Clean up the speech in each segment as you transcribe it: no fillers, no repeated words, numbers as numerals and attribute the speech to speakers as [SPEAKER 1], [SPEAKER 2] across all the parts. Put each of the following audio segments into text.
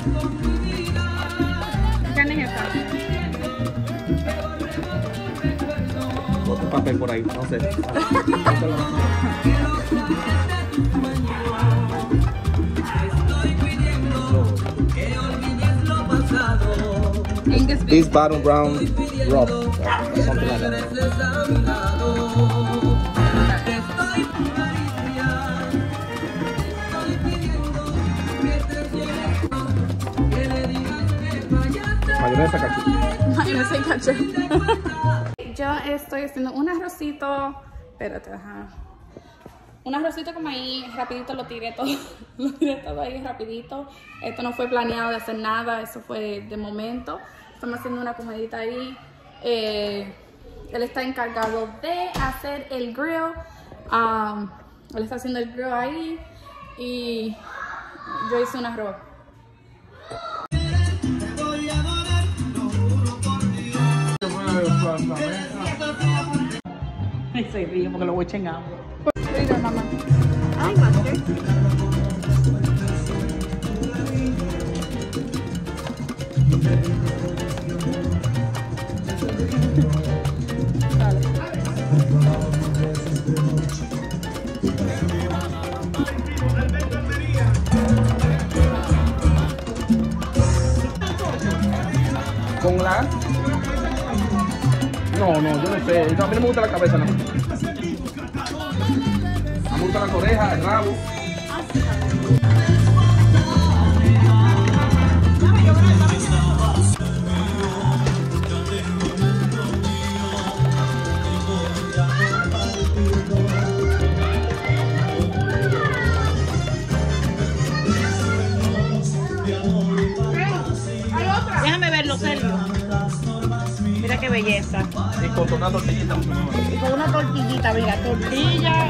[SPEAKER 1] ¿Qué carne es esta?
[SPEAKER 2] Otro papel por ahí, no sé.
[SPEAKER 1] Angus beef.
[SPEAKER 2] This bottom brown rough, something like that. Mayonesa ketchup.
[SPEAKER 1] Mayonesa y ketchup. Yo estoy haciendo un arrocito. Espérate, ajá. Un arrocito como ahí, rapidito lo tiré todo. Lo tiré todo ahí rapidito. Esto no fue planeado de hacer nada, eso fue de momento. Estamos haciendo una comidita ahí. Él está encargado de hacer el grill. Él está haciendo el grill ahí. Y yo hice un arroz.
[SPEAKER 3] Se ríe porque lo voy chingando.
[SPEAKER 1] Mira, mamá.
[SPEAKER 4] Ay, master.
[SPEAKER 2] Con la... No, yo no sé. A mí no me gusta la cabeza, no. A mí me gustan las orejas, el rabo.
[SPEAKER 4] Déjame verlo, Sergio. Mira qué belleza.
[SPEAKER 2] Y con una tortillita.
[SPEAKER 4] Y con una tortillita, mira, tortilla.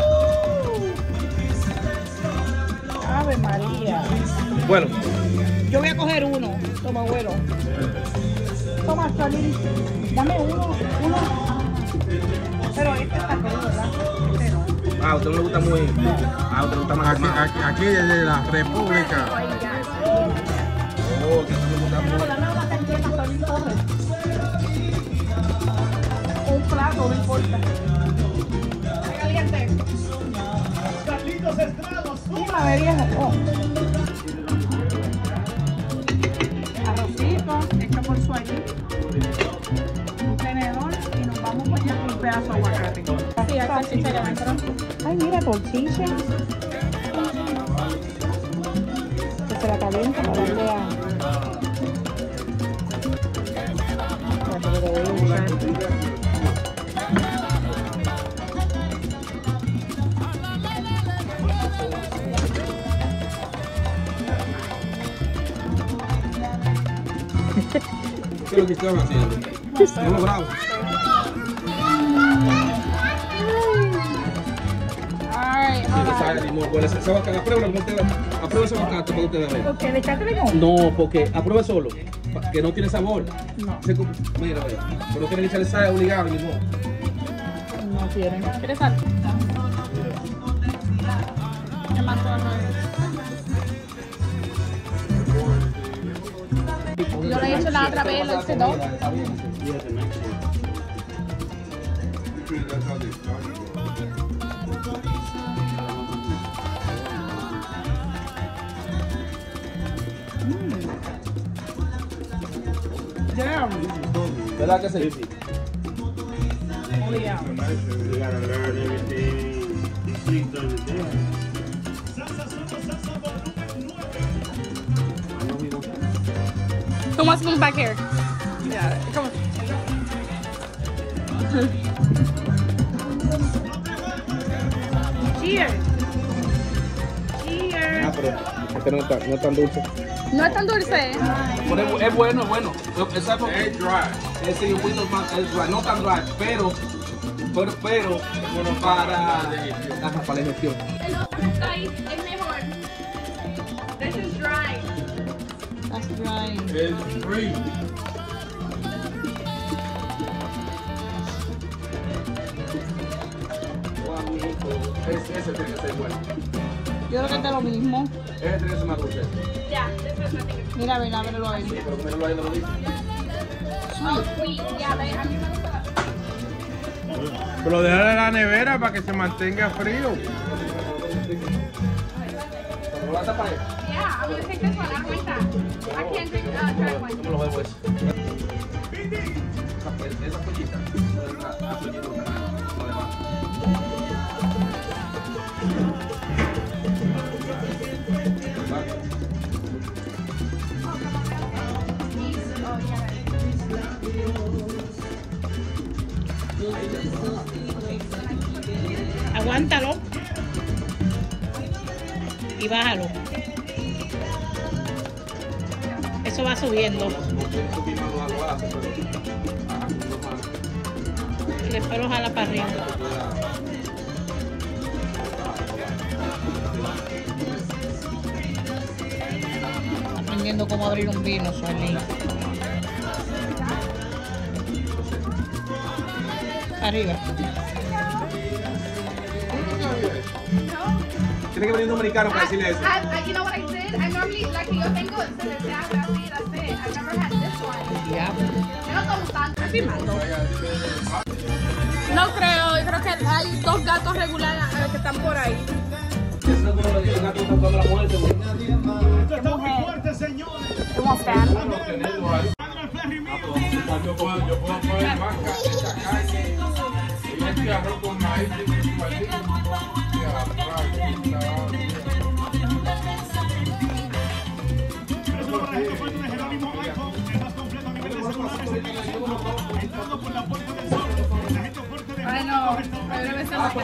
[SPEAKER 4] Ave María.
[SPEAKER 2] Bueno,
[SPEAKER 4] Yo voy a coger uno. Toma, abuelo. Toma, Solín. Dame uno. Pero este está crudo, ¿verdad? Este no.
[SPEAKER 2] a usted no le gusta muy... A usted le gusta más quemado.
[SPEAKER 5] Aquí desde la República.
[SPEAKER 2] Oh, que no le gusta muy...
[SPEAKER 4] Dame una cantidad, Solín, corre. Un plato, no importa. Está caliente. Mira, vieja. Oh. Arrocito, hecho por sueño. Un tenedor y nos vamos a poner un pedazo de aguacate.
[SPEAKER 1] Sí, hay salchicha allá adentro.
[SPEAKER 4] Ay, mira, tortilla. Que se la calienta para darle a...
[SPEAKER 2] ¿Qué es lo que estaban haciendo? Estamos bravos. Aprueba ese bocata para ustedes vean.
[SPEAKER 4] ¿Por qué le echaste limón?
[SPEAKER 2] No, porque aprueba solo, que no tiene sabor.
[SPEAKER 4] No.
[SPEAKER 2] Mira, pero tiene que echarle sal obligado y limón.
[SPEAKER 4] No quieren.
[SPEAKER 1] ¿Quieres sal? ¿Qué más todo? Yo lo he hecho la otra vez, lo hice dos.
[SPEAKER 2] ¿Verdad que sí?
[SPEAKER 4] Oh, yeah.
[SPEAKER 1] Who wants to come back here? Yeah, come on.
[SPEAKER 4] Cheers. Cheers.
[SPEAKER 2] Ah, pero este no es tan dulce.
[SPEAKER 1] No es tan dulce.
[SPEAKER 2] Pero es bueno, es bueno. Exacto. Es dry. Es decir, un poquito más, es dry. No tan dry, pero bueno, para la digestión.
[SPEAKER 1] Es mejor. This is dry.
[SPEAKER 4] That's dry.
[SPEAKER 5] Es free.
[SPEAKER 2] Ese tiene que ser bueno.
[SPEAKER 4] Yo creo que es de lo mismo.
[SPEAKER 2] Ese tiene que ser más dulce.
[SPEAKER 1] Yeah, this is nothing.
[SPEAKER 4] Mira, ven, ábrelo ahí.
[SPEAKER 2] Sí, pero comerlo ahí no lo dice.
[SPEAKER 1] Oh, sweet. Yeah, a mí me gusta la
[SPEAKER 5] Pero déjale en la nevera para que se mantenga frío.
[SPEAKER 2] ¿Cómo la tapa ahí?
[SPEAKER 1] Yeah, I'm gonna take this one. I don't like that. I can't drink dry wine.
[SPEAKER 2] ¿Cómo lo veo eso? Esa pollita. La pollita. Lo demás.
[SPEAKER 4] Aguántalo. Y bájalo. Eso va subiendo. Y después lo jala para arriba. Aprendiendo cómo abrir un vino, Sueli. Arriba.
[SPEAKER 2] Tiene que venir un dominicano para decirle eso.
[SPEAKER 1] You know what I did? I normally, like, yo tengo, se desea así, that's it. I've never had this one.
[SPEAKER 4] Ya.
[SPEAKER 1] Yo no tomo tanto. Estoy filmando. No creo, yo creo que hay 2 gatos regulares que están por ahí.
[SPEAKER 2] Eso es como los gatos cuando la muerte.
[SPEAKER 1] ¿Qué mujer? ¿Cómo están?
[SPEAKER 5] Yo puedo poner vaca, esta calle, y este arroz con maíz, y
[SPEAKER 1] Ay, no, pero debe ser la que...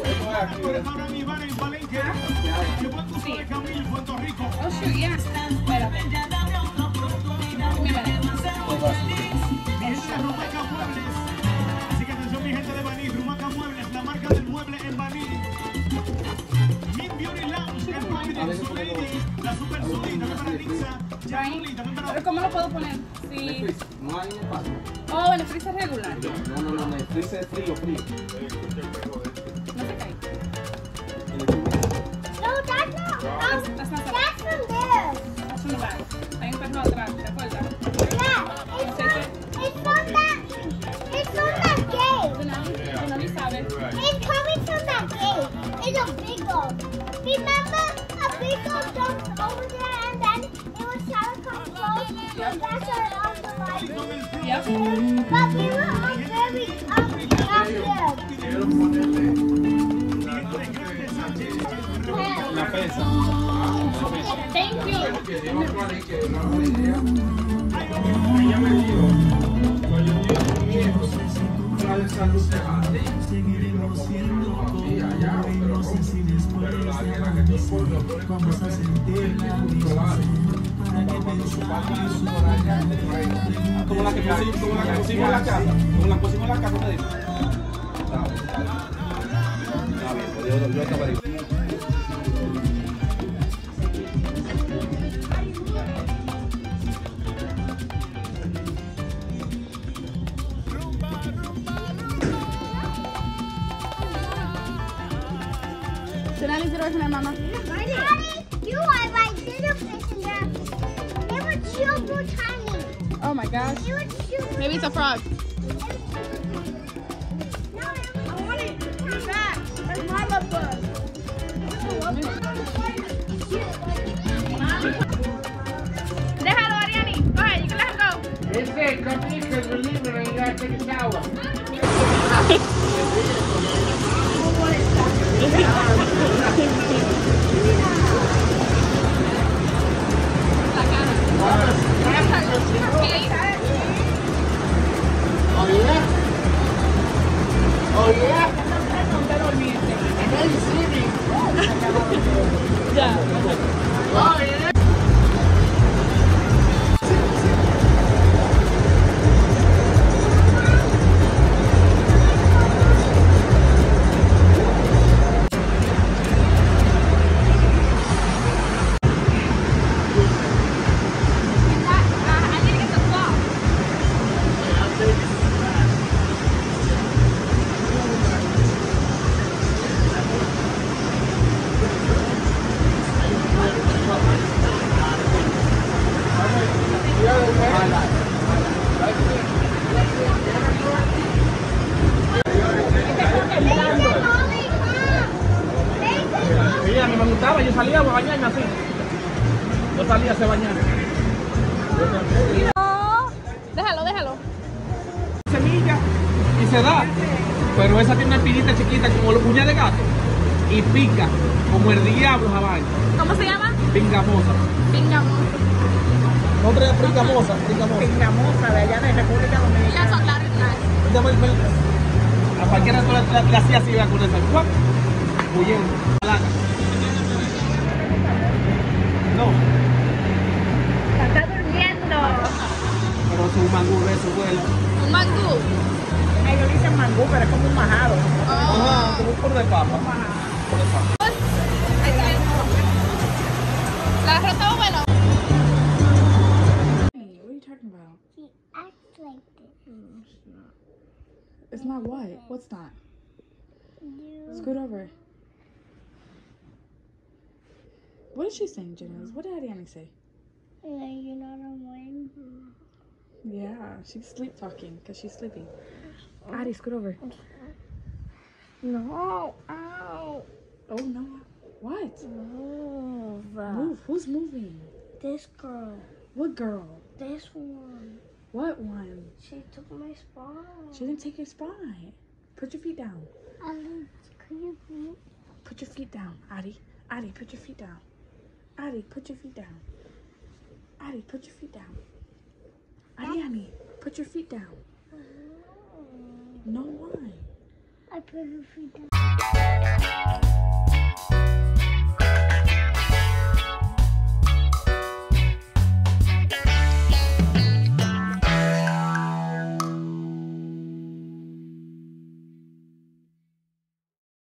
[SPEAKER 1] Sí. Oh, shoot, yeah. Espérate. Mira.
[SPEAKER 6] Así que atención mi gente de Baní, Rumaca Muebles, la marca del mueble en Baní. Mint Beauty Lounge, el Providence Lady, la Super Sudi, también para Nixa, Januli, también para...
[SPEAKER 1] ¿Pero cómo lo puedo poner? Sí.
[SPEAKER 2] No hay un espacio.
[SPEAKER 1] Oh, en el freezer regular.
[SPEAKER 2] No, el freezer es frío.
[SPEAKER 1] No se cae.
[SPEAKER 7] No, that's not.
[SPEAKER 1] That's not
[SPEAKER 7] That's from there.
[SPEAKER 1] That's from the back. Hay un perro atrás, ¿te acuerdas?
[SPEAKER 7] Yeah, it's from that. It's from that gate.
[SPEAKER 1] Donali sabe.
[SPEAKER 7] It's coming from that gate. It's a big dog. Remember, a big dog jumped over there and then it was trying to come close.
[SPEAKER 1] Yep.
[SPEAKER 7] That's our on the right.
[SPEAKER 1] Yep.
[SPEAKER 7] But we were all very down there.
[SPEAKER 2] La pesa.
[SPEAKER 1] Thank you.
[SPEAKER 5] ella me dijo, cuando yo digo mi hijo, una de esas luces así, pero la que tú pones, lo pones como se
[SPEAKER 2] Como la que pusimos en la casa. Como la pusimos en la casa, me dijo. Está bien, pues yo estaba ahí.
[SPEAKER 1] Donali's the original mama.
[SPEAKER 7] Daddy, you are like little fish in there. They were super tiny.
[SPEAKER 1] Oh my gosh.
[SPEAKER 7] They were super
[SPEAKER 1] Maybe it's a frog.
[SPEAKER 7] No, I want it. Put it back. That's my love bug.
[SPEAKER 1] Déjalo, Ariani. Go ahead, you can let him go.
[SPEAKER 5] Ese camino que se libre y ya te agua. Oh yeah? And then you see me. Oh yeah?
[SPEAKER 2] se bañar.
[SPEAKER 1] Déjalo, déjalo.
[SPEAKER 2] Semilla y se da. Pero esa tiene una espinita chiquita como la uña de gato. Y pica como el diablo esa vaina.
[SPEAKER 1] ¿Cómo se llama?
[SPEAKER 2] Pingamosa.
[SPEAKER 1] Pingamosa.
[SPEAKER 2] Nombre de pingamosa.
[SPEAKER 3] Pingamosa de allá de República
[SPEAKER 1] Ya
[SPEAKER 3] Dominicana.
[SPEAKER 1] son largas.
[SPEAKER 2] A cualquiera tú le hacías así, con esa. ¡Guap! Huyendo. Placa. No,
[SPEAKER 7] Está durmiendo.
[SPEAKER 2] pero es un mangú de eso, vuela.
[SPEAKER 1] Un mangú.
[SPEAKER 3] Ellos dicen mangú, pero es como un majado.
[SPEAKER 2] Ajá, como un por de papa. Por de papa.
[SPEAKER 1] La rota bueno.
[SPEAKER 8] What are you talking about?
[SPEAKER 7] He acts like this.
[SPEAKER 8] It's not what? What's not?
[SPEAKER 7] You.
[SPEAKER 8] Scoot over. What is she saying, Janice? What did Annie say?
[SPEAKER 7] You're not on one.
[SPEAKER 8] Yeah, she's sleep talking because she's sleeping. Addie, scoot over.
[SPEAKER 7] No. Ow.
[SPEAKER 8] Oh no. What?
[SPEAKER 7] Move.
[SPEAKER 8] Move. Who's moving?
[SPEAKER 7] This girl.
[SPEAKER 8] What girl?
[SPEAKER 7] This one.
[SPEAKER 8] What one?
[SPEAKER 7] She took my spot.
[SPEAKER 8] She didn't take your spot. Put your feet down.
[SPEAKER 7] Could you please?
[SPEAKER 8] Put your feet down, Addie. Addie, put your feet down. Addie, put your feet down. Addie, put your feet down. Addie, Annie, put your feet down. No, why?
[SPEAKER 7] I put her feet down.